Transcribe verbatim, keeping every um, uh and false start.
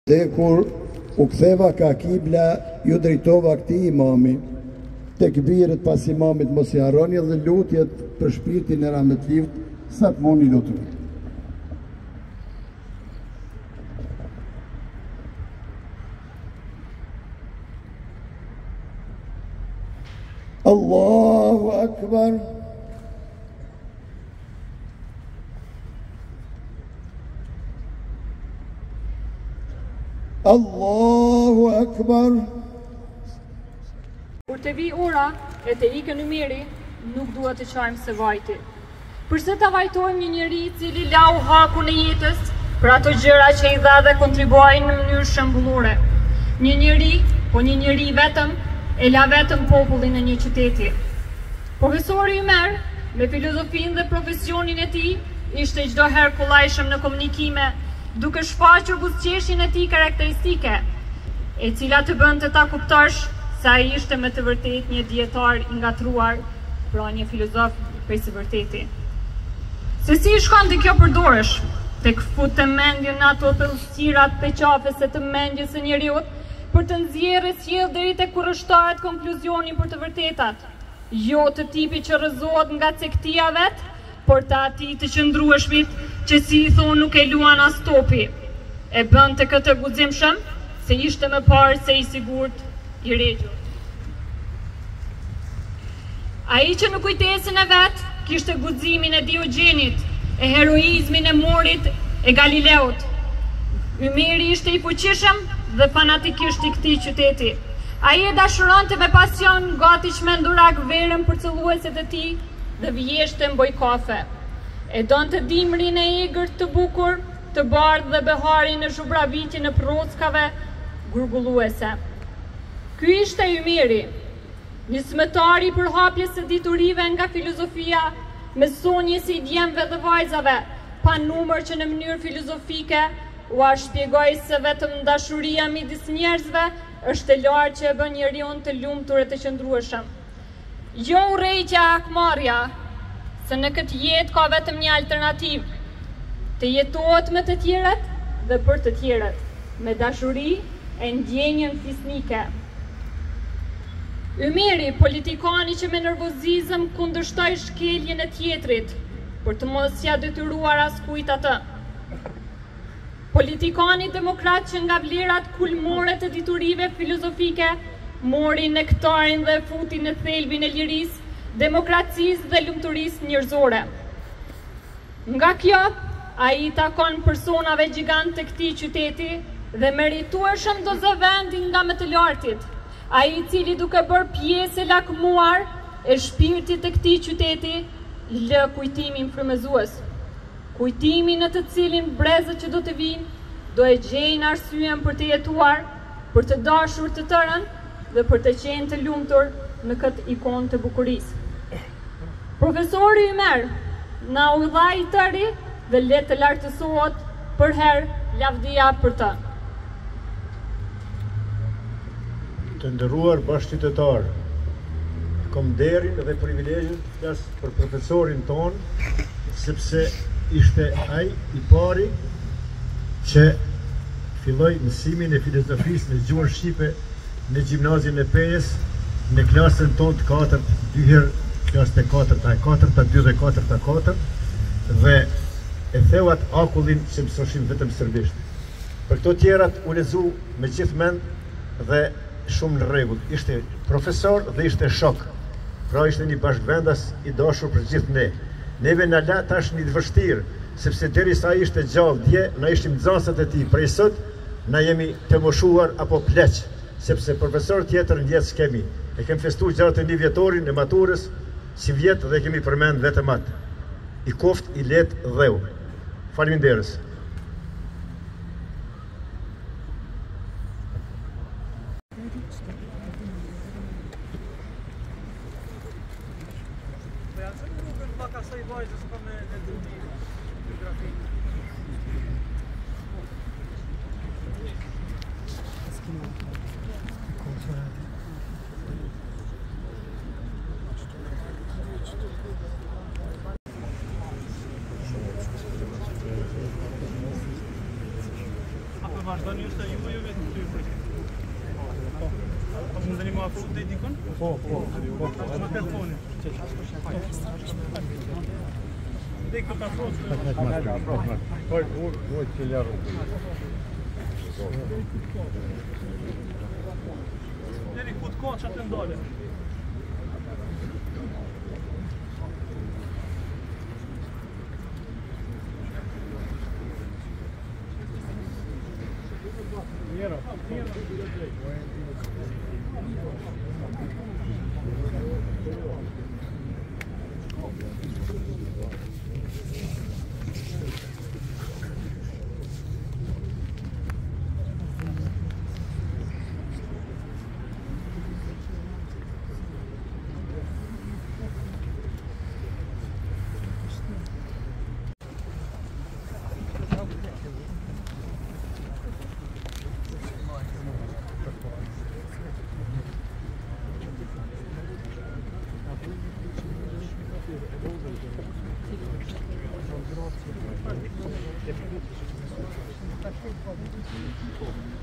Dhe kur u ktheva ka kibla, ju drejtova këtij imami, tekbiret pas imamit mos i harroni dhe lutjet për shpirtin e rahmetlit, sa të mundi lutuni. Allahu Akbar. Allahu Akbar. Kur të vi ora e të ikën Ymeri, nuk dua të qajmë së vajti. Përse të vajtojmë një njeri cili lau hakun e jetës për ato gjëra që i dha dhe kontribuajnë në mënyrë shembullore. Një njeri, po një njeri vetëm, e la vetëm popullin e një qyteti. Profesori Ymer, me filozofinë dhe profesionin e tij, ishte çdo herë kollajshëm në komunikime, duke shfaqur buzëqeshin e tij karakteristike, e cila të bënte ta kuptosh se ai ishte me të vërtetë një dietar i ngatruar, pra një filozof prej së vërteti. Se si shkon të kjo përdorësh, tek fut të mendjen në ato thellësirat të qafese të mendjes së njeriut, për të nxjerrë sjell deri tek kurrështohet konkluzioni për të vërtetat, jo të tipi që rrëzohet nga cektia vet, por të atij të qëndrueshmit që si i thonë nuk e luan as topi. E bën të këtë guximshëm se ishte më parë se i sigurt i regjur. Ai që në kujtesën e vet kishte guximin e Diogenit, e heroizmin e Morit e Galileut. Ymeri ishte i fuqishëm dhe fanatikisht i këtij qyteti. Ai e dashuronte me pasion gati çmendurak verën për cëllueset e tij dhe vjeshte mboj kafe. E donte dimrin e egër të bukur, të bardhë dhe beharin e zhubravitin e prockave gurgulluese. Ky ishte Ymeri, një smëtari për hapjes së diturive nga filozofia, me sonje si i djemve dhe vajzave, pa numër që në mënyrë filozofike u a shpjegoj se vetëm dashuria midis njerëzve është e lartë që e bën njeriun të lumtur e të qëndrueshëm. Jo urrejtja e akmarrja, se në këtë jetë ka vetëm një alternativë, të jetohet me të tjerët dhe për të tjerët, me dashuri e ndjenjën fisnike. Ymeri, politikani që me nervozizëm kundërshtoi shkeljen e tjetrit, për të mos ia detyruar askujt atë. Politikani demokrat që nga vlerat kulmore të diturive filozofike mori nektarin dhe futi në thelbin e lirisë, demokracisë dhe lumturisë njerëzore. Nga kjo, ai takon personave gjigant të këtij qyteti dhe meritueshëm do zëvendin nga më të lartit. Ai i cili duke bërë pjesë e lakmuar e shpirtit të këtij qyteti, lë kujtimin frymëzues. Kujtimin në të cilin brezët që do të vinë, do e gjejnë arsyen për të jetuar, për të dashur të tërën dhe për të qenë të lumtur në këtë ikon të bukurisë. Profesori Ymer na udhaj tëri dhe le të lartësohet për herë lavdia për të. Të nderuar bashkëqytetar, kam nderin dhe privilegjin të flas për profesorin ton, sepse ishte ai i pari që filloi mësimin e filozofisë në gjuhën shqipe në gjimnazin e Penjes, në klasën tonë të katërt, dy herë klasën e katërt e katërt, dy dhe katërt e katërt, dhe e theuat akullin që mësoshim vetëm serbisht. Për këto tjerat u lezu me gjithë mend dhe shumë në rregull. Ishte profesor dhe ishte shok, pra ishte një bashkëvendas i dashur për gjithë ne. Neve na la tash një të vështirë, sepse derisa ai ishte gjallë dje, na ishim nxënësat e tij, prej sot na jemi të moshuar apo pleq, sepse profesor tjetër në jetë s'kemi. E kem festuar gjatë një vjetorin e maturës, si vjetë dhe kemi përmend vetëm atë. I koft, i let dheu. Faleminderit. Vazhdoni ju se Më ndani më afro deri dikon? Po, po, po. Me telefonin. Dek të afro. Po, po, që lërë. Deri ku të koqat të ndale. Mira, mira. Grazie.